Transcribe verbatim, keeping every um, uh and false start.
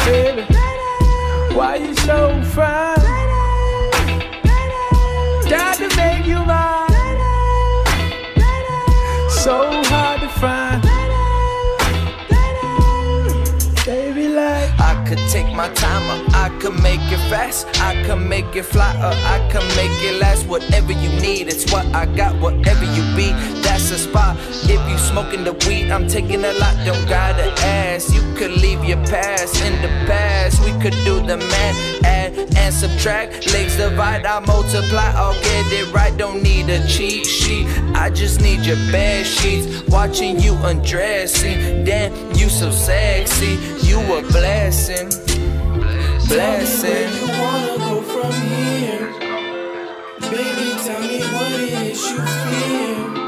Baby, why you so fine? Got to make you mine. So hard to find. Baby, like I could take my time, or I could make it fast. I could make it fly, or I could make it last. Whatever you need, it's what I got. Whatever you be, that's a spot. If you smoking the weed, I'm taking a lot. Don't gotta ask. You could leave your past in the past. We could do the math, add and subtract. Legs divide, I multiply. I'll get it right. Don't need a cheat sheet. I just need your bed sheets. Watching you undressing, damn, you so sexy. You a blessing, blessing. Tell me where you wanna go from here. Baby, tell me what it is you feel.